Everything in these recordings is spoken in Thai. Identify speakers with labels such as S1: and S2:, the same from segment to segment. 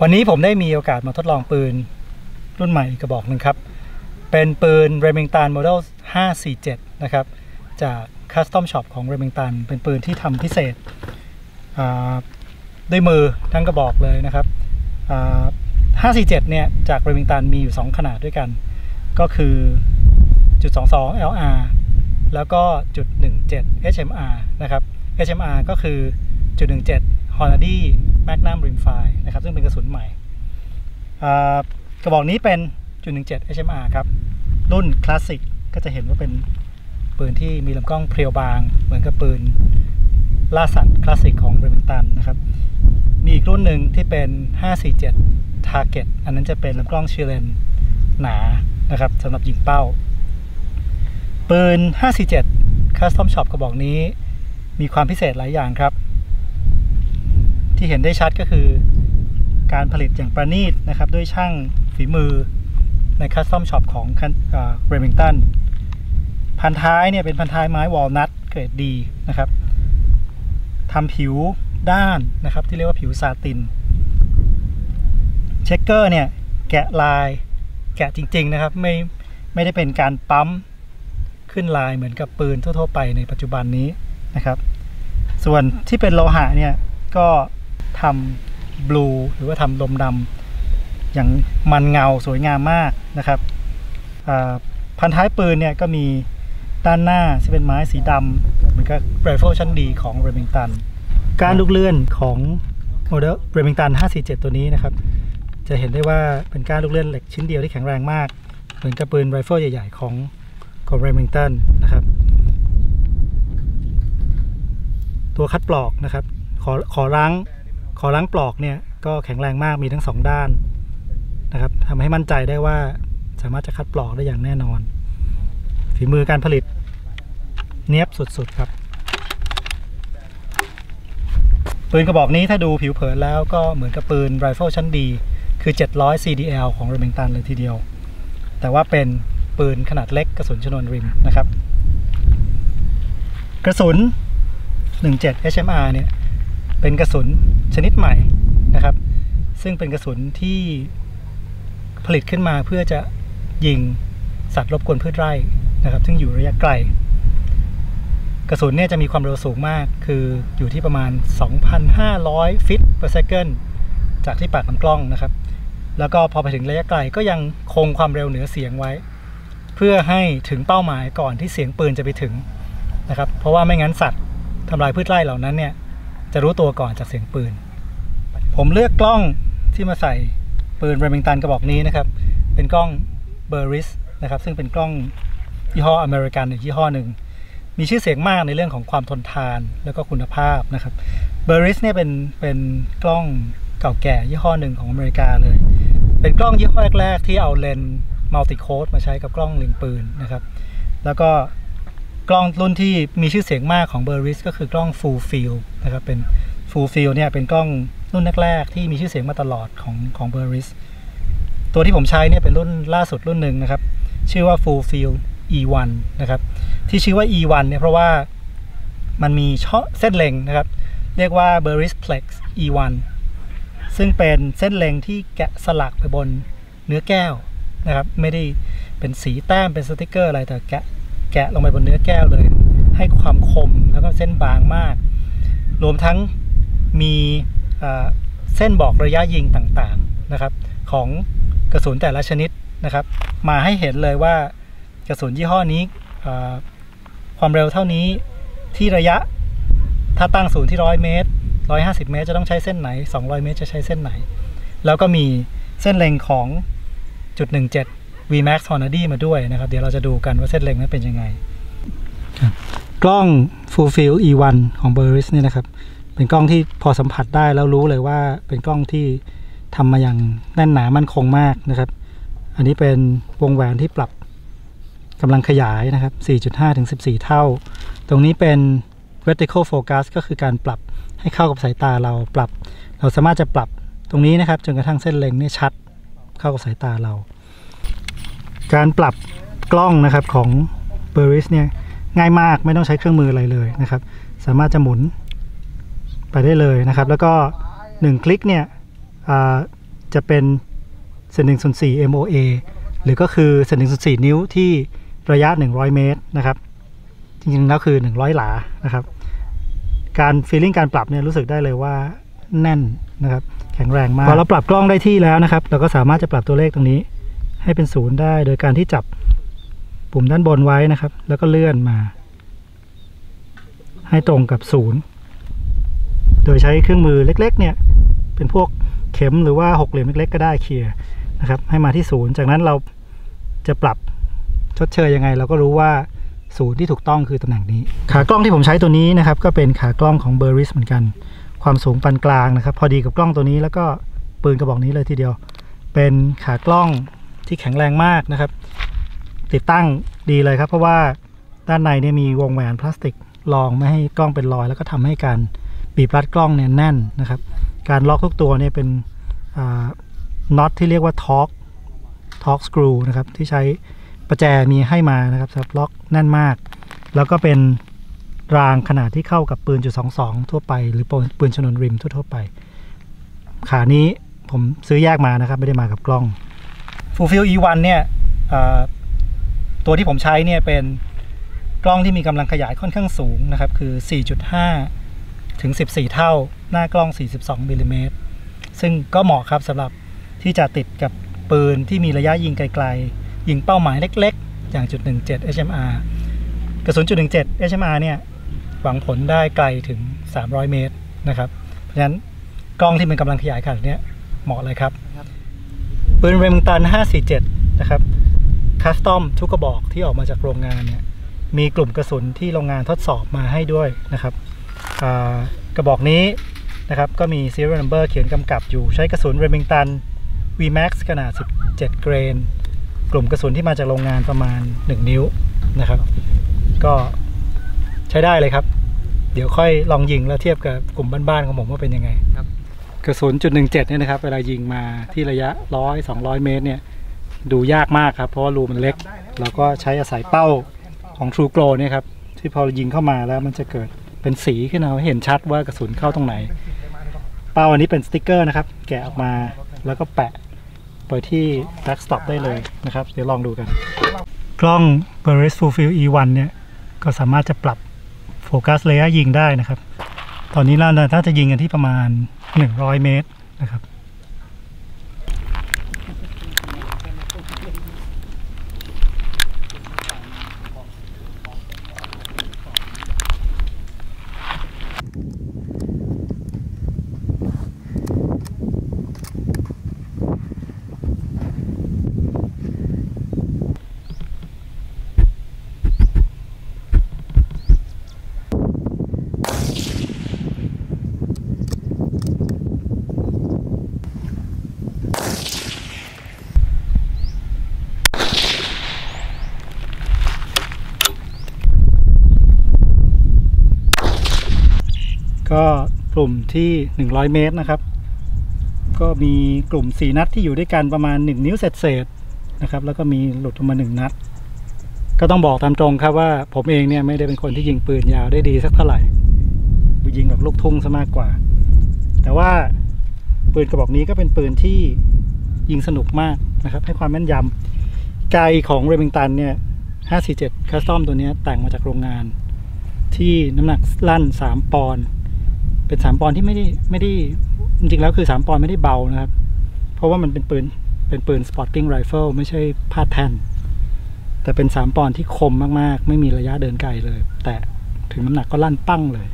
S1: วันนี้ผมได้มีโอกาสมาทดลองปืนรุ่นใหม่กระบอกหนึ่งครับเป็นปืน Remington Model 547นะครับจาก Custom Shop ของ Remington เป็นปืนที่ทำพิเศษด้วยมือทั้งกระบอกเลยนะครับ547เนี่ยจาก Remington มีอยู่2ขนาดด้วยกันก็คือ.22 LR แล้วก็.17 HMR นะครับ HMR ก็คือ.17 Hornady Magnum Rimfire นะครับซึ่งเป็นกระสุนใหม่กระบอกนี้เป็น.17 HMR ครับรุ่นคลาสสิกก็จะเห็นว่าเป็นปืนที่มีลำกล้องเพรียวบางเหมือนกับปืนล่าสัตว์คลาสสิกของ Remington นะครับมีอีกรุ่นหนึ่งที่เป็น547 Target อันนั้นจะเป็นลำกล้องชิเลนหนานะครับสำหรับยิงเป้าปืน547 Custom Shop กระบอกนี้มีความพิเศษหลายอย่างครับที่เห็นได้ชัดก็คือการผลิตอย่างประณีตนะครับด้วยช่างฝีมือใน Custom Shop ของ Remington พันท้ายเนี่ยเป็นพันท้ายไม้วอลนัทเกรดดีนะครับทำผิวด้านนะครับที่เรียกว่าผิวซาตินเช็คเกอร์เนี่ยแกะลายแกะจริงๆนะครับไม่ได้เป็นการปั๊มขึ้นลายเหมือนกับปืนทั่วๆไปในปัจจุบันนี้นะครับส่วนที่เป็นโลหะเนี่ยก็ทำบลูหรือว่าทำลมดำอย่างมันเงาสวยงามมากนะครับพันท้ายปืนเนี่ยก็มีด้านหน้าที่เป็นไม้สีดำเหมือนกับไรเฟิลชั้นดีของ Remington การลูกเลื่อนของโมเดล Remington 547 ตัวนี้นะครับจะเห็นได้ว่าเป็นการลูกเลื่อนเหล็กชิ้นเดียวที่แข็งแรงมากเหมือนกับปืนไรเฟิลใหญ่ๆของ Remington นะครับตัวคัดปลอกนะครับขอล้างปลอกเนี่ยก็แข็งแรงมากมีทั้ง2ด้านนะครับทำให้มั่นใจได้ว่าสามารถจะคัดปลอกได้อย่างแน่นอนฝีมือการผลิตเนียบสุดๆครับปืนกระบอกนี้ถ้าดูผิวเผินแล้วก็เหมือนกับปืนไรเฟิลชั้นดีคือ700 CDL ของ Remington เลยทีเดียวแต่ว่าเป็นปืนขนาดเล็กกระสุนชนวนริมนะครับกระสุน17 HMR เนี่ยเป็นกระสุนชนิดใหม่นะครับซึ่งเป็นกระสุนที่ผลิตขึ้นมาเพื่อจะยิงสัตว์รบกวนพืชไร่นะครับซึ่งอยู่ระยะไกลกระสุนเนี่ยจะมีความเร็วสูงมากคืออยู่ที่ประมาณ 2,500 ฟิตต่อเซคันด์จากที่ปากลำกล้องนะครับแล้วก็พอไปถึงระยะไกลก็ยังคงความเร็วเหนือเสียงไว้เพื่อให้ถึงเป้าหมายก่อนที่เสียงปืนจะไปถึงนะครับเพราะว่าไม่งั้นสัตว์ทำลายพืชไร่เหล่านั้นเนี่ยจะรู้ตัวก่อนจากเสียงปืนผมเลือกกล้องที่มาใส่ปืน Remington กระบอกนี้นะครับเป็นกล้อง Burris นะครับซึ่งเป็นกล้องยี่ห้ออเมริกันอีกยี่ห้อหนึ่งมีชื่อเสียงมากในเรื่องของความทนทานแล้วก็คุณภาพนะครับ Burris เนี่ยเป็นกล้องเก่าแก่ยี่ห้อหนึ่งของอเมริกาเลยเป็นกล้องยี่ห้อแรกๆที่เอาเลนส์มัลติโค้ดมาใช้กับกล้องเล็งปืนนะครับแล้วก็กล้องรุ่นที่มีชื่อเสียงมากของ Burris ก็คือกล้อง Full Field นะครับเป็น Full Field เนี่ยเป็นกล้องรุ่นแรกๆที่มีชื่อเสียงมาตลอดของ Burris ตัวที่ผมใช้เนี่ยเป็นรุ่นล่าสุดรุ่นหนึ่งนะครับชื่อว่า Full Field E1 นะครับที่ชื่อว่า E1 เนี่ยเพราะว่ามันมีเส้นเล็งนะครับเรียกว่า Burris Plex E1 ซึ่งเป็นเส้นเล็งที่แกะสลักไปบนเนื้อแก้วนะครับไม่ได้เป็นสีแต้มเป็นสติกเกอร์อะไรแต่แกะลงไปบนเนื้อแก้วเลยให้ความคมแล้วก็เส้นบางมากรวมทั้งมีเส้นบอกระยะยิงต่างๆนะครับของกระสุนแต่ละชนิดนะครับมาให้เห็นเลยว่ากระสุนยี่ห้อนี้ความเร็วเท่านี้ที่ระยะถ้าตั้งศูนย์ที่100 เมตร150 เมตรจะต้องใช้เส้นไหน200 เมตรจะใช้เส้นไหนแล้วก็มีเส้นเล็งของ.17 VMAX Hornady มาด้วยนะครับเดี๋ยวเราจะดูกันว่าเส้นเล็งนั้นเป็นยังไงกล้อง Full Field E1 ของ Burris เนี่ยนะครับเป็นกล้องที่พอสัมผัสได้แล้วรู้เลยว่าเป็นกล้องที่ทำมาอย่างแน่นหนามั่นคงมากนะครับอันนี้เป็นวงแหวนที่ปรับกำลังขยายนะครับ 4.5 ถึง 14 เท่าตรงนี้เป็น vertical focus ก็คือการปรับให้เข้ากับสายตาเราสามารถจะปรับตรงนี้นะครับจนกระทั่งเส้นเล็งนี่ชัดเข้ากับสายตาเราการปรับกล้องนะครับของ Burris เนี่ยง่ายมากไม่ต้องใช้เครื่องมืออะไรเลยนะครับสามารถจะหมุนไปได้เลยนะครับแล้วก็1คลิกเนี่ยจะเป็นเศษ1/4 MOA หรือก็คือเศษ1/4 นิ้วที่ระยะ100 เมตรนะครับจริงๆแล้วคือ100 หลานะครับการฟีลลิ่งการปรับเนี่ยรู้สึกได้เลยว่าแน่นนะครับแข็งแรงมากพอเราปรับกล้องได้ที่แล้วนะครับเราก็สามารถจะปรับตัวเลขตรงนี้ให้เป็น0ได้โดยการที่จับปุ่มด้านบนไว้นะครับแล้วก็เลื่อนมาให้ตรงกับ0โดยใช้เครื่องมือเล็กๆเนี่ยเป็นพวกเข็มหรือว่าหกเหลี่ยมเล็กๆก็ได้เคลียร์นะครับให้มาที่0จากนั้นเราจะปรับชดเชยยังไงเราก็รู้ว่า0ที่ถูกต้องคือตำแหน่งนี้ขากล้องที่ผมใช้ตัวนี้นะครับก็เป็นขากล้องของ Burris เหมือนกันความสูงปานกลางนะครับพอดีกับกล้องตัวนี้แล้วก็ปืนกระบอกนี้เลยทีเดียวเป็นขากล้องที่แข็งแรงมากนะครับติดตั้งดีเลยครับเพราะว่าด้านในเนี่ยมีวงแหวนพลาสติกรองไม่ให้กล้องเป็นรอยแล้วก็ทำให้การบีบรัดกล้องเนี่ยแน่นนะครับการล็อกทุกตัวเนี่ยเป็นน็อตที่เรียกว่าท็อกสกรูนะครับที่ใช้ประแจมีให้มานะครับสำหรับล็อกแน่นมากแล้วก็เป็นรางขนาดที่เข้ากับปืน.22ทั่วไปหรือปืนชนวนริมทั่วไปขานี้ผมซื้อแยกมานะครับไม่ได้มากับกล้อง Fulfill E1 เนี่ยตัวที่ผมใช้เนี่ยเป็นกล้องที่มีกำลังขยายค่อนข้างสูงนะครับคือ 4.5 ถึง 14 เท่าหน้ากล้อง 42 มิลลิเมตรซึ่งก็เหมาะครับสำหรับที่จะติดกับปืนที่มีระยะยิงไกลๆยิงเป้าหมายเล็กๆอย่าง.17 HMR กระสุน.17 HMR เนี่ยหวังผลได้ไกลถึง300 เมตรนะครับเพราะฉะนั้นกล้องที่เป็นกำลังขยายขนาดนี้เหมาะเลยครับปืน Remington 547นะครับคัสตอมทุกกระบอกที่ออกมาจากโรงงานเนี่ยมีกลุ่มกระสุนที่โรงงานทดสอบมาให้ด้วยนะครับกระบอกนี้นะครับก็มี serial number เขียนกำกับอยู่ใช้กระสุน Remington VMAX ขนาด17 เกรนกลุ่มกระสุนที่มาจากโรงงานประมาณ1 นิ้วนะครับก็ใช้ได้เลยครับเดี๋ยวค่อยลองยิงแล้วเทียบกับกลุ่มบ้านๆของผมว่าเป็นยังไงครับกระสุน.17เนี่ยนะครับเวลายิงมาที่ระยะ100-200 เมตรเนี่ยดูยากมากครับเพราะว่ารูมันเล็กเราก็ใช้อาศัยเป้าของ True Glow เนี่ยครับที่พอยิงเข้ามาแล้วมันจะเกิดเป็นสีขึ้นมาเห็นชัดว่ากระสุนเข้าตรงไหนเป้าอันนี้เป็นสติ๊กเกอร์นะครับแกะออกมาแล้วก็แปะไปที่ backstop ได้เลยนะครับเดี๋ยวลองดูกันกล้อง Burris Fulfill E1 เนี่ยก็สามารถจะปรับโฟกัสระยะยิงได้นะครับตอนนี้เราถ้าจะยิงกันที่ประมาณ100 เมตรนะครับก็กลุ่มที่100 เมตรนะครับก็มีกลุ่ม4 นัดที่อยู่ด้วยกันประมาณ1 นิ้วเศษๆนะครับแล้วก็มีหลุดออกมา1 นัดก็ต้องบอกตามตรงครับว่าผมเองเนี่ยไม่ได้เป็นคนที่ยิงปืนยาวได้ดีสักเท่าไหร่ยิงแบบลูกทุ่งซะมากกว่าแต่ว่าปืนกระบอกนี้ก็เป็นปืนที่ยิงสนุกมากนะครับให้ความแม่นยำไกของ Remington เนี่ย547 Custom ตัวนี้แต่งมาจากโรงงานที่น้ำหนักลั่น3 ปอนด์เป็น3 ปอนด์ที่ไม่ได้จริงๆแล้วคือ3 ปอนด์ไม่ได้เบานะครับเพราะว่ามันเป็นปืน Sporting Rifle ไม่ใช่พาดแท่นแต่เป็น3 ปอนด์ที่คมมากๆไม่มีระยะเดินไกลเลยแต่ถึงน้ำหนักก็ลั่นปั้งเลย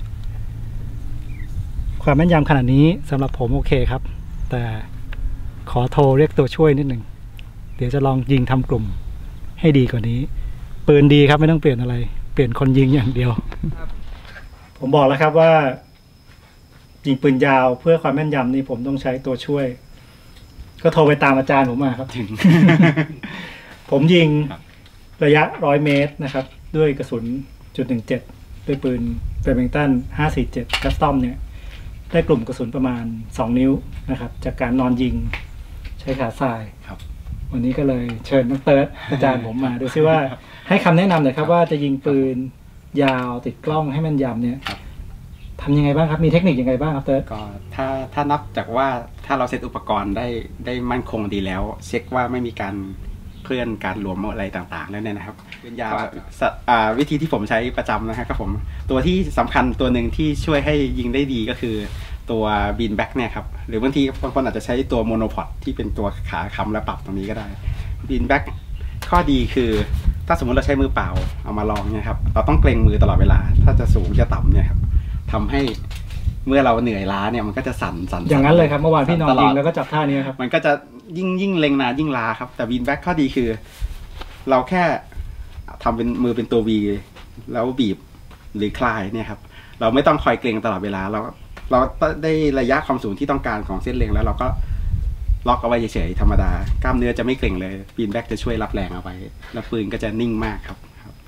S1: ความแม่นยำขนาดนี้สำหรับผมโอเคครับแต่ขอโทรเรียกตัวช่วยนิดหนึ่งเดี๋ยวจะลองยิงทำกลุ่มให้ดีกว่านี้ปืนดีครับไม่ต้องเปลี่ยนอะไรเปลี่ยนคนยิงอย่างเดียวผมบอกแล้วครับว่ายิงปืนยาวเพื่อความแม่นยำนี่ผมต้องใช้ตัวช่วยก็โทรไปตามอาจารย์ผมมาครับถึง ผมยิงระยะ100 เมตรนะครับด้วยกระสุน.17ด้วยปืน Remington 547 Custom เนี่ยได้กลุ่มกระสุนประมาณ2 นิ้วนะครับจากการนอนยิงใช้ขาทรายวันนี้ก็เลยเชิญน้องเติร์ดอาจารย์ผมมาดูซิว่าให้คำแนะนำหน่อยครับว่าจะยิงปืนยาวติดกล้องให้แม่นยำเนี่ยทำยังไงบ้างครับมีเทคนิคยังไงบ้างครับเติร์ด
S2: ก็ถ้านับจากว่าถ้าเราเซตอุปกรณ์ได้มั่นคงดีแล้วเช็คว่าไม่มีการเคลื่อนการรวมอะไรต่างๆแล้วเนี่ยนะครับเป็นยาวิธีที่ผมใช้ประจำนะครับผมตัวที่สำคัญตัวหนึ่งที่ช่วยให้ยิงได้ดีก็คือตัวบีนแบ็กเนี่ยครับหรือบางทีบางคนอาจจะใช้ตัวโมโนพอดที่เป็นตัวขาค้ำและปรับตรงนี้ก็ได้บีนแบ็กข้อดีคือถ้าสมมติเราใช้มือเปล่าเอามาลองเนี่ยครับเราต้องเกรงมือตลอดเวลาถ้าจะสูงจะต่ำเนี่ยครับทำให้เมื่อเราเหนื่อยล้าเนี่ยมันก็จะสั่น
S1: อย่างนั้นเลยครับเมื่อวานพี่นอนยิงแล้วก็จับท่านี้ครับ
S2: มันก็จะยิ่งเล็งนานยิ่งล้าครับแต่บีนแบ็กข้อดีคือเราแค่ทำเป็นมือเป็นตัว V แล้วบีบหรือคลายเนี่ยครับเราไม่ต้องคอยเกรงตลอดเวลาเราได้ระยะความสูงที่ต้องการของเส้นเล็งแล้วเราก็ล็อกเอาไว้เฉยๆธรรมดากล้ามเนื้อจะไม่เกร็งเลยบีนแบ็กจะช่วยรับแรงเอาไว้แล้วปืนก็จะนิ่งมากครับ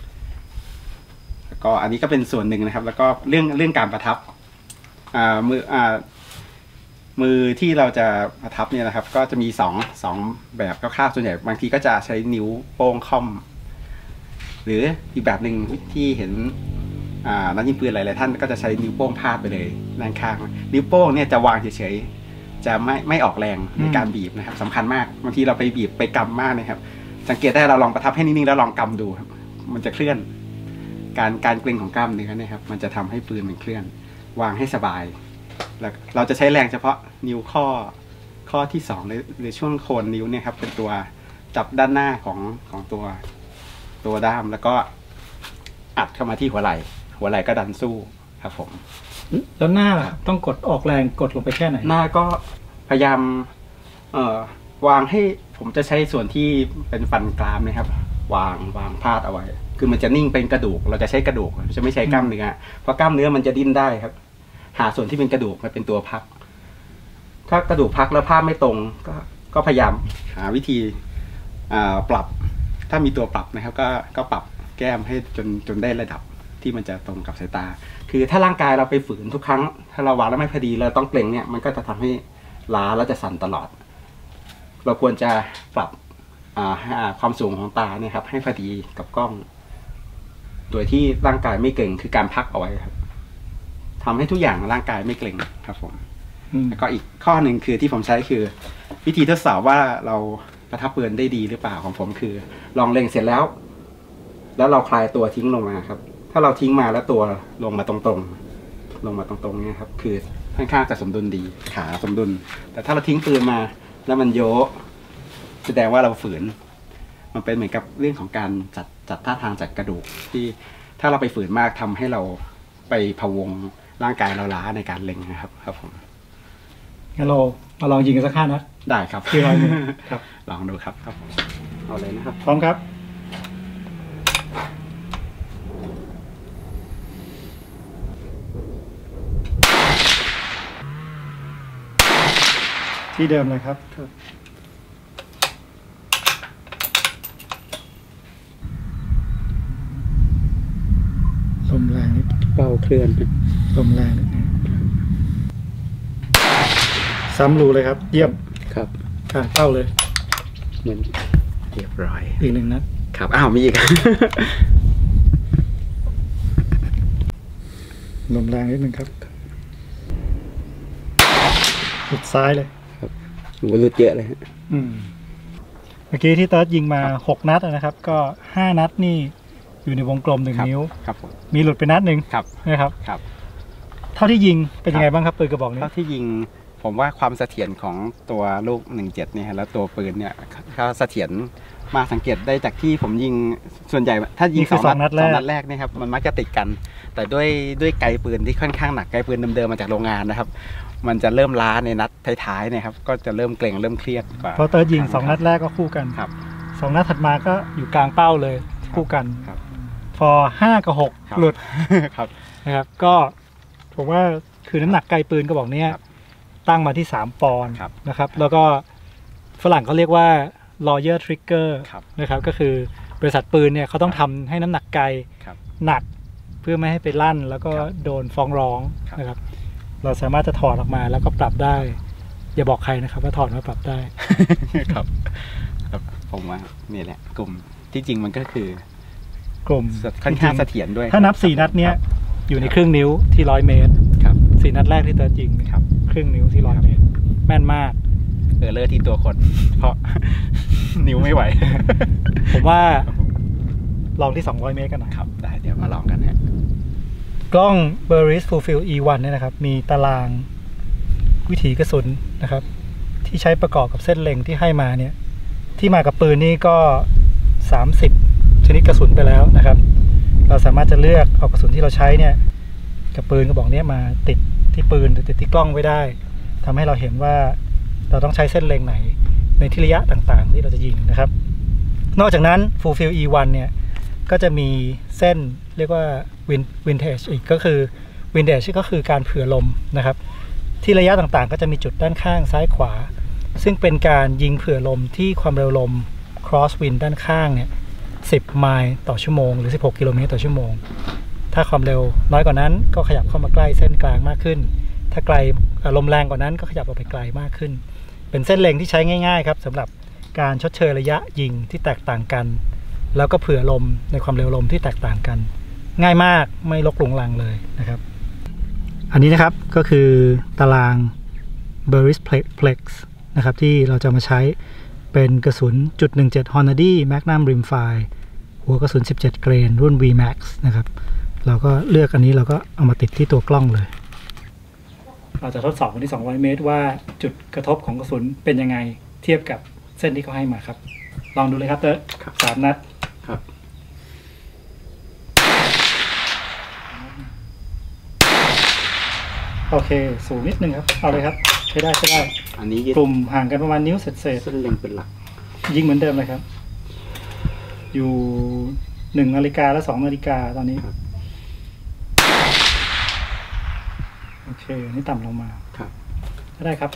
S2: ก็อันนี้ก็เป็นส่วนหนึ่งนะครับแล้วก็เรื่องการประทับมือที่เราจะประทับเนี่ยนะครับก็จะมีสองแบบคร่าวๆส่วนใหญ่บางทีก็จะใช้นิ้วโป้งค่อมหรืออีกแบบหนึ่งที่เห็นนักยิงปืนหลายๆท่านก็จะใช้นิ้วโป้งพาดไปเลยด้านข้างนิ้วโป้งเนี่ยจะวางเฉยๆจะไม่ออกแรงในการบีบนะครับสำคัญมากบางทีเราไปบีบไปกำมากนะครับสังเกตได้เราลองประทับให้นิ่งๆแล้วลองกำดูครับมันจะเคลื่อนการเกร็งของกล้ามเนื้อเนี่ยครับมันจะทำให้ปืนมันเคลื่อนวางให้สบายแล้วเราจะใช้แรงเฉพาะนิ้วข้อที่2หรือช่วงโคนนิ้วเนี่ยครับเป็นตัวจับด้านหน้าของตัวด้ามแล้วก็อัดเข้ามาที่หัวไหล่ก็ดันสู้ครับผม
S1: แล้วหน้าต้องกดออกแรงกดลงไปแค่ไหน
S2: หน้าก็พยายามวางให้ผมจะใช้ส่วนที่เป็นฟันกรามนะครับวางพาดเอาไว้คือมันจะนิ่งเป็นกระดูกเราจะใช้กระดูกจะไม่ใช้กล้ามเนื้อเพราะกล้ามเนื้อมันจะดิ้นได้ครับหาส่วนที่เป็นกระดูกมาเป็นตัวพักถ้ากระดูกพักแล้วภาพไม่ตรงก็พยายามหาวิธีปรับถ้ามีตัวปรับนะครับก็ปรับแก้มให้จนได้ระดับที่มันจะตรงกับสายตาคือถ้าร่างกายเราไปฝืนทุกครั้งถ้าเราวางแล้วไม่พอดีเราต้องเกร็งเนี่ยมันก็จะทำให้ล้าแล้วจะสั่นตลอดเราควรจะปรับความสูงของตาเนี่ยครับให้พอดีกับกล้องโดยที่ร่างกายไม่เกร็งคือการพักเอาไว้ครับทำให้ทุกอย่างร่างกายไม่เกร็งครับผมแล้วก็อีกข้อหนึ่งคือที่ผมใช้คือวิธีทดสอบว่าเราประทับปืนได้ดีหรือเปล่าของผมคือลองเล็งเสร็จแล้วเราคลายตัวทิ้งลงมาครับถ้าเราทิ้งมาแล้วตัวลงมาตรงเนี่ยครับคือค่อนข้างจะสมดุลดีขาสมดุลแต่ถ้าเราทิ้งปืนมาแล้วมันโยกแสดงว่าเราฝืนมันเป็นเหมือนกับเรื่องของการจัดท่าทางจัดกระดูกที่ถ้าเราไปฝืนมากทำให้เราไปพะวงร่างกายเราล้าในการเล็งนะครับผม
S1: งั้นเรามาลองยิงกันสัก5 นัด
S2: ได้ครับ
S1: ที่เราครับ
S2: ลองดูครับเอาเลยนะครับ
S1: พร้อมครับที่เดิมเลยครับลมแรงนิด
S2: เป้าเคลื่อน
S1: ลมแรงนิดซ้ำรูเลยครับเยี่ยม
S2: ครับ
S1: การเป้าเลย
S2: เหมือนเรียบร้อย
S1: อีก1 นัด
S2: ครับอ้าวมีอีก
S1: ลมแรงนิดนึงครับหลุดซ้ายเลย
S2: ครับหลุดเยอะเลยฮะ
S1: เมื่อกี้ที่เติร์ดยิงมา6 นัดนะครับก็5 นัดนี่อยู่ในวงกลม1 นิ้ว
S2: ครับ
S1: มีหลุดไปนัดหนึ่งนะครับเท่าที่ยิงเป็นยังไงบ้างครับปืนกระบอกนี้
S2: เท่าที่ยิงผมว่าความเสถียรของตัวลูก17เนี่ยแล้วตัวปืนเนี่ยเขาเสถียรมาสังเกตได้จากที่ผมยิงส่วนใหญ่ถ้ายิง2 นัดแรกเนี่ยครับมันมักจะติดกันแต่ด้วยไกปืนที่ค่อนข้างหนักไกปืนเดิมๆมาจากโรงงานนะครับมันจะเริ่มล้าในนัดท้ายๆเนี่ยครับก็จะเริ่มเกร็งเริ่มเครียดกว่า
S1: พอเติร์ดยิง2 นัดแรกก็คู่กัน
S2: ครับ
S1: 2 นัดถัดมาก็อยู่กลางเป้าเลยคู่กันพอ5 กับ 6หลุดนะครับก็ผมว่าคือน้ำหนักไกปืนกระบอกนี้ตั้งมาที่3 ปอนด์นะครับแล้วก็ฝรั่งเขาเรียกว่า lawyer trigger นะครับก็คือบริษัทปืนเนี่ยเขาต้องทำให้น้ำหนักไกหนักเพื่อไม่ให้ไปลั่นแล้วก็โดนฟ้องร้องนะครับเราสามารถจะถอดออกมาแล้วก็ปรับได้อย่าบอกใครนะครับว่าถอดมาปรับได้
S2: ครับผมว่านี่แหละกลุ่มที่จริงมันก็คือก
S1: ลุ่ม
S2: ค่อนข้างเสถียรด้วย
S1: ถ้านับ4 นัดเนี้ยอยู่ในครึ่งนิ้วที่100 เมตร 4 นัดแรกที่เติร์ดยิงครับครึ่งนิ้วที่100 เมตรแม่นมาก
S2: เลิศที่ตัวคนเพราะ นิ้วไม่ไหว
S1: ผมว่าลองที่200 เมตรกันหน่อย
S2: ครับได้เดี๋ยวมาลองกันฮะ
S1: กล้อง Burris Fulfill E1 เนี่ยนะครับมีตารางวิถีกระสุนนะครับที่ใช้ประกอบกับเส้นเล็งที่ให้มาเนี่ยที่มากับปืนนี่ก็30ชนิดกระสุนไปแล้วนะครับเราสามารถจะเลือกเอากระสุนที่เราใช้เนี่ยกับปืนกระบอกนี้มาติดที่ปืนหรือติดที่กล้องไว้ได้ทำให้เราเห็นว่าเราต้องใช้เส้นเล็งไหนในที่ระยะต่างๆที่เราจะยิงนะครับนอกจากนั้น Fulfill E1 เนี่ยก็จะมีเส้นเรียกว่า Vintage อีกก็คือ Vintage ก็คือการเผื่อลมนะครับที่ระยะต่างๆก็จะมีจุดด้านข้างซ้ายขวาซึ่งเป็นการยิงเผื่อลมที่ความเร็วลม cross wind ด้านข้างเนี่ย10 ไมล์ต่อชั่วโมงหรือ16 กิโลเมตรต่อชั่วโมงถ้าความเร็วน้อยกว่านั้นก็ขยับเข้ามาใกล้เส้นกลางมากขึ้นถ้าไกลลมแรงกว่านั้นก็ขยับออกไปไกลมากขึ้นเป็นเส้นเล็งที่ใช้ง่ายๆครับสำหรับการชดเชยระยะยิงที่แตกต่างกันแล้วก็เผื่อลมในความเร็วลมที่แตกต่างกันง่ายมากไม่ลกหลงลังเลยนะครับอันนี้นะครับก็คือตาราง Burris Plex นะครับที่เราจะมาใช้เป็นกระสุน.17 Hornady Magnum Rimfire หัวกระสุน17 เกรนรุ่น VMAX นะครับเราก็เลือกอันนี้เราก็เอามาติดที่ตัวกล้องเลยเราจะทดสอบกันที่200 เมตรว่าจุดกระทบของกระสุนเป็นยังไงเทียบกับเส้นที่เขาให้มาครับลองดูเลยครับเติร์ด3 นัด
S2: ครับ
S1: โอเคสูงนิดนึงครับเอาเลยครับใช้ได้
S2: อันนี้
S1: กลุ่มห่างกันประมาณนิ้วเศษ
S2: เส้นเล็งเป็นหลัก
S1: ยิงเหมือนเดิมเลยครับอยู่1 นาฬิกาและ2 นาฬิกาตอนนี้โอเคนี่ต่ำลงมา
S2: ครับ
S1: ได้ครับ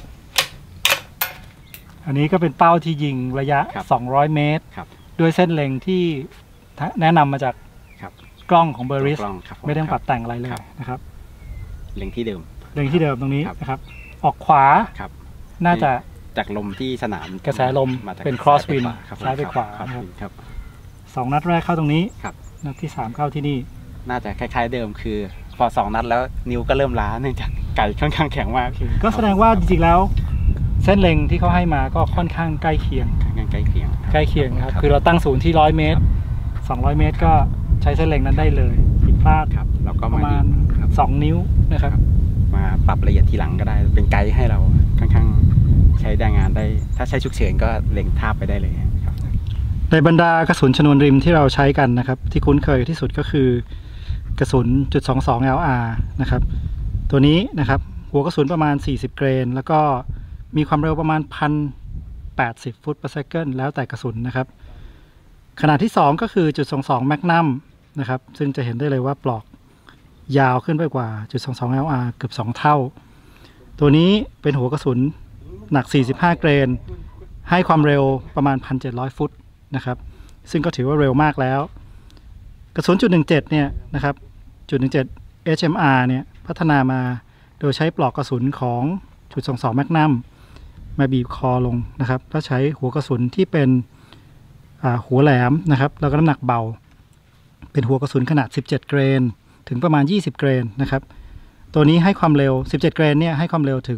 S1: อันนี้ก็เป็นเป้าที่ยิงระยะ200 เมตรด้วยเส้นเล็งที่แนะนำมาจากกล้องของ Burris ไม่ต้องปรับแต่งอะไรเลยนะครับ
S2: เล็งที่เดิม
S1: ตรงนี้นะครับออกขวาน่าจะ
S2: จากลมที่สนาม
S1: กระแสลมเป็น cross wind ซ้ายไปขวาครับ2 นัดแรกเข้าตรงนี้นัดที่3เข้าที่นี่
S2: น่าจะคล้ายๆเดิมคือพอ2 นัดแล้วนิ้วก็เริ่มล้าเนื่องจากไก่ค่อนข้างแข็งมาก
S1: ก็แสดงว่าจริงๆแล้วเส้นเล็งที่เขาให้มาก็ค่อนข้างใกล้เคียงครับคือเราตั้งศูนย์ที่100 เมตร200 เมตรก็ใช้เส้นเล็งนั้นได้เลยผิดพลาด
S2: แล้วก็
S1: ประมาณ2 นิ้วนะครับ
S2: มาปรับละเอียดทีหลังก็ได้เป็นไกด์ให้เราค่อนข้างใช้ได้งานได้ถ้าใช้ฉุกเฉินก็เล็งทาบไปได้เลยครับ
S1: ในบรรดากระสุนชนวนริมที่เราใช้กันนะครับที่คุ้นเคยที่สุดก็คือกระสุน.22 LR นะครับตัวนี้นะครับหัวกระสุนประมาณ40 เกรนแล้วก็มีความเร็วประมาณ 1,080 ฟุตต่อเซคันด์แล้วแต่กระสุนนะครับขนาดที่2ก็คือ.22 Magnum นะครับซึ่งจะเห็นได้เลยว่าปลอกยาวขึ้นไปกว่า.22 LR เกือบ2 เท่าตัวนี้เป็นหัวกระสุนหนัก45 เกรนให้ความเร็วประมาณ 1,700 ฟุตนะครับซึ่งก็ถือว่าเร็วมากแล้วกระสุน.17เนี่ยนะครับ.17 HMR เนี่ยพัฒนามาโดยใช้ปลอกกระสุนของ.22 Magnum มาบีบคอลงนะครับแล้วใช้หัวกระสุนที่เป็นหัวแหลมนะครับแล้วก็น้ำหนักเบาเป็นหัวกระสุนขนาด17 เกรนถึงประมาณ20 เกรนนะครับตัวนี้ให้ความเร็ว17 เกรนเนี่ยให้ความเร็วถึง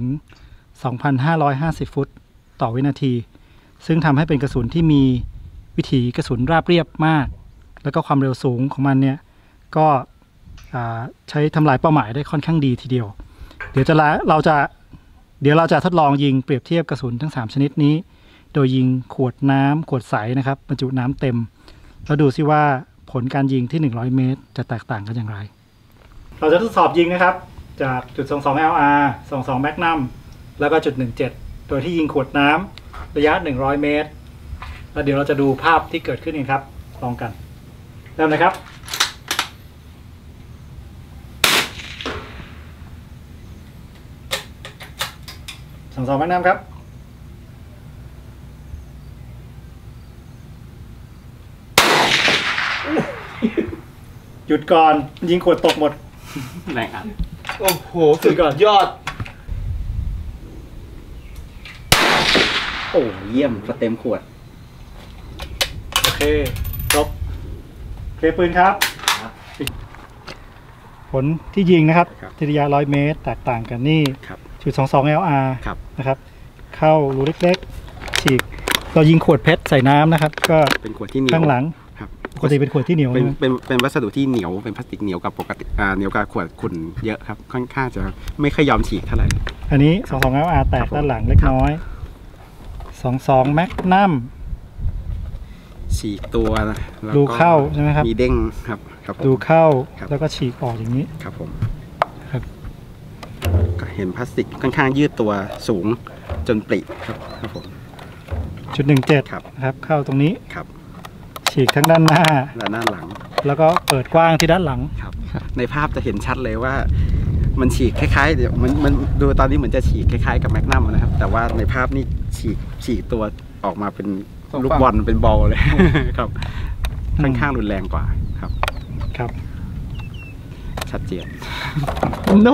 S1: 2,550 ฟุตต่อวินาทีซึ่งทำให้เป็นกระสุนที่มีวิถีกระสุนราบเรียบมากแล้วก็ความเร็วสูงของมันเนี่ยก็ใช้ทำลายเป้าหมายได้ค่อนข้างดีทีเดียวเดี๋ยวเราจะทดลองยิงเปรียบเทียบกระสุนทั้ง3 ชนิดนี้โดยยิงขวดน้ำขวดใสนะครับบรรจุน้ำเต็มแล้วดูซิว่าผลการยิงที่100 เมตรจะแตกต่างกันอย่างไรเราจะทดสอบยิงนะครับจาก.22 LR 22 Magnum แล้วก็.17โดยที่ยิงขวดน้ำระยะ100 เมตรแล้วเดี๋ยวเราจะดูภาพที่เกิดขึ้นกันครับลองกันเริ่มนะครับ22 Magnum ครับหยุดก่อนยิงขวดตกหมด
S2: แรงอัด
S1: โอ้โหสุดก่อนยอด
S2: โอ้เยี่ยมเต็มขวด
S1: โอเคจบเคปืนครับโอลที่ยิงนะครับ
S2: ครับ
S1: ที่ระยะ100 เมตรแตกต่างกันนี่
S2: ครับ
S1: จุด22 LR
S2: ครับ
S1: นะครับเข้ารูเล็กๆฉีกเรายิงขวดเพชรใส่น้ำนะครับก็
S2: เป็นขวดที่เหนียว
S1: ข้างหลัง
S2: ครับ
S1: ปกติเป็นขวดที่เหนียว
S2: เป็น
S1: นะ
S2: เป็นวัสดุที่เหนียวเป็นพลาสติกเหนียวกับปกติเหนียวกับขวดขุ่นเยอะครับค่อนข้างจะไม่ค่อยยอมฉีกเท่าไหร่
S1: อันนี้22 LR แตกด้านหลังเล็กน้อย22 Magnum
S2: ฉีกตัวแล้วก็
S1: รูเข้าใช่ไหมครับ
S2: มีเด้งครับครับผม
S1: ดูเข้า
S2: ครับ
S1: แล้วก็ฉีกออกอย่างนี้
S2: ครับผม
S1: ครับ
S2: ก็เห็นพลาสติกค่อนข้างยืดตัวสูงจนปริครับครับผม
S1: จุด17
S2: ครับ
S1: นะครับเข้าตรงนี้
S2: ครับ
S1: ฉีกทั้งด้านหน้า
S2: และหน้าหลัง
S1: แล้วก็เปิดกว้างที่ด้านหลัง
S2: ครับในภาพจะเห็นชัดเลยว่ามันฉีกคล้ายๆเดี๋ยวมันดูตอนนี้เหมือนจะฉีกคล้ายๆกับแมกนัมนะครับแต่ว่าในภาพนี่ฉีกตัวออกมาเป็นลูกบอลเป็นบอลเลย ครับค่อนข้างรุนแรงกว่าครับ
S1: ครับ
S2: ชัดเจน
S1: โน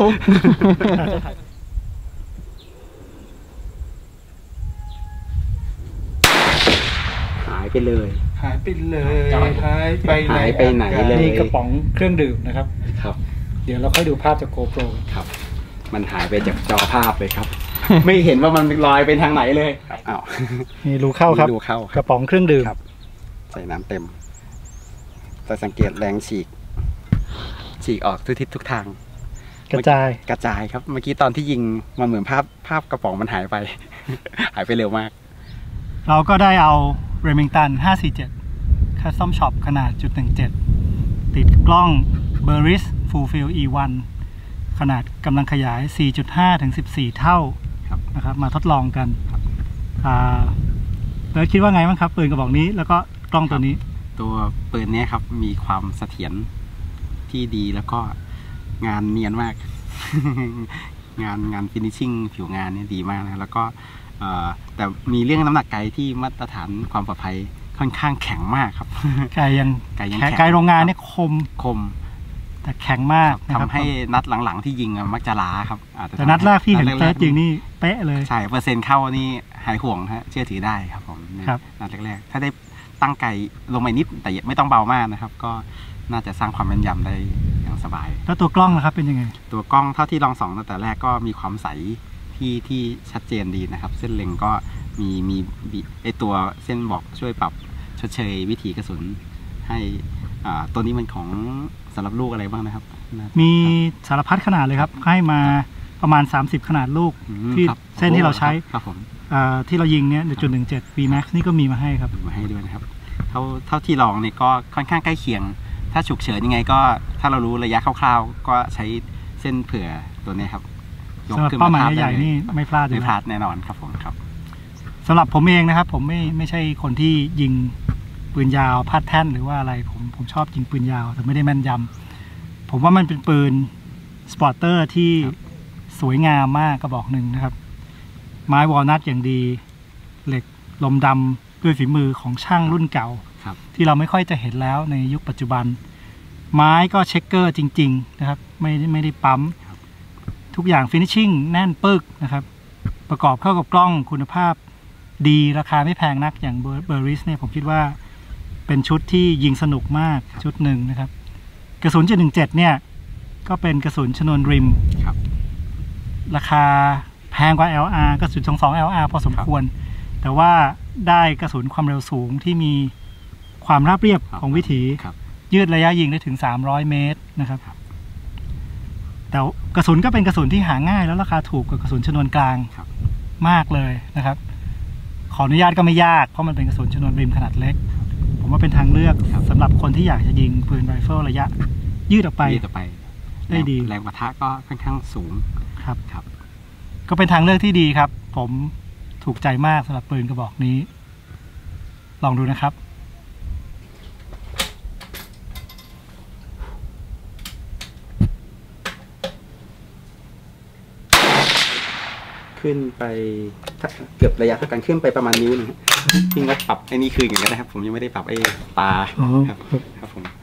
S2: หายไปเลย
S1: หายไปเลย
S2: หายไปไหนเลย
S1: นี่กระป๋องเครื่องดื่มนะครับ
S2: ครับ
S1: เดี๋ยวเราค่อยดูภาพจากโกโปร
S2: ครับ มันหายไปจากจอภาพเลยครับ ไม่เห็นว่ามันลอยไปทางไหนเลยอ้าว
S1: นี่รูเข้าครับ
S2: ดูเข้าก
S1: ระป๋องเครื่องดื่ม
S2: ครับ ใส่น้ำเต็มแต่สังเกตแรงฉีกออกทุกทิศทุกทาง
S1: กระจาย
S2: กระจายครับเมื่อกี้ตอนที่ยิงมันเหมือนภาพกระป๋องมันหายไป หายไปเร็วมาก
S1: เราก็ได้เอา Remington 547 Custom Shop ขนาด.17 ติดกล้อง Burris Full Field E1 ขนาดกำลังขยาย 4.5 ถึง 14 เท่า
S2: ครับ
S1: นะครับมาทดลองกันเบิร์ดคิดว่าไงบ้างครับปืนกระบอกนี้แล้วก็กล้องตัวนี้
S2: ตัวปืนเนี้ยครับมีความเสถียรที่ดีแล้วก็งานเนียนมาก งานฟินิชชิ่งผิวงานเนี่ยดีมากนะแล้วก็แต่มีเรื่องน้ำหนักไกที่มาตรฐานความปลอดภัยค่อนข้างแข็งมากครับ
S1: ไกลยัง
S2: ไกลยัง
S1: ไกลโรงงานเนี่ยคม แต่แข็งมากนะครับ
S2: ทำให้นัดหลังๆที่ยิงมักจะล้าครับอาจจะ
S1: แต่นัดแรกที่เห็น
S2: นัด
S1: เติร์ดยิงนี่เป๊ะเลย
S2: ใช่เปอร์เซ็นต์เข้านี่หายห่วงฮะเชื่อถือได้ครับผม
S1: ครับ
S2: นัดแรกๆถ้าได้ตั้งไกลลงไปนิดแต่ไม่ต้องเบามากนะครับ ก็น่าจะสร้างความแม่นยำได้อย่างสบาย
S1: แล้วตัวกล้องนะครับเป็นยังไง
S2: ตัวกล้องเท่าที่ลองส่องตั้งแต่แรกก็มีความใสที่ชัดเจนดีนะครับ เส้นเล็งก็มีไอตัวเส้นบอกช่วยปรับชดเชยวิถีกระสุนให้ตัวนี้มันของสำหรับลูกอะไรบ้างนะครับ
S1: มีสารพัดขนาดเลยครับ ให้มาประมาณ 30 ขนาดลูกที่
S2: ครับ
S1: เส้นที่เราใช้
S2: ครับผม
S1: ที่เรายิงเนี่ย1.17 VMAX นี่ก็มีมาให้ครับ
S2: มาให้ด้วยนะครับเท่าที่ลองเนี่ยก็ค่อนข้างใกล้เคียง ถ้าฉุกเฉินยังไงก็ถ้าเรารู้ระยะคร่าวๆก็ใช้เส้นเผื่อตัวนี้ครับ
S1: สำหรับเป้าหมายใหญ่ๆนี่ไม่พลาดอยู่
S2: ไม่
S1: แล้ว
S2: พลาดแน่นอนครับผมครับ
S1: สำหรับผมเองนะครับผมไม่ใช่คนที่ยิงปืนยาวพาดแท่นหรือว่าอะไรผมชอบยิงปืนยาวแต่ไม่ได้แม่นยำผมว่ามันเป็นปืนสปอร์เตอร์ที่สวยงามมากกระบอกหนึ่งนะครับ ไม้วอลนัทอย่างดี เหล็กลมดำด้วยฝีมือของช่างรุ่นเก่า
S2: ครับ
S1: ที่เราไม่ค่อยจะเห็นแล้วในยุคปัจจุบัน ไม้ก็เช็คเกอร์จริงๆนะครับไม่ได้ปั๊มทุกอย่างฟินิชชิ่งแน่นปึกนะครับประกอบเข้ากับกล้องคุณภาพดีราคาไม่แพงนักอย่างเบอร์ริสเนี่ยผมคิดว่าเป็นชุดที่ยิงสนุกมากชุดหนึ่งนะครับกระสุน.17เนี่ยก็เป็นกระสุนชนวนริม
S2: ครับ
S1: ราคาแพงกว่า LR กระสุน22 LR พอสมควร แต่ว่าได้กระสุนความเร็วสูงที่มีความราบเรียบของวิถี
S2: ครับ
S1: ยืดระยะยิงได้ถึง300 เมตรนะครับแต่กระสุนก็เป็นกระสุนที่หาง่ายแล้วราคาถูกกว่ากระสุนชนวนกลาง
S2: ครับ
S1: มากเลยนะครับ ขออนุญาตก็ไม่ยากเพราะมันเป็นกระสุนชนวนริมขนาดเล็ก ผมว่าเป็นทางเลือกสำหรับคนที่อยากจะยิงปืนไรเฟิลระยะ ยืดออกไป
S2: ยืดออกไป
S1: ได้ดี
S2: แรงปะทะก็ค่อนข้างสูง
S1: ครับ
S2: ครับ
S1: ก็เป็นทางเลือกที่ดีครับ ผมถูกใจมากสำหรับปืนกระบอกนี้ ลองดูนะครับ
S2: ขึ้นไปเกือบระยะเท่ากันขึ้นไปประมาณนิ้วนึงที่งดปรับไอ้นี่คืออย่างนี้นะครับผมยังไม่ได้ปรับไอ้ตา
S1: อ๋อ
S2: ครับครับผม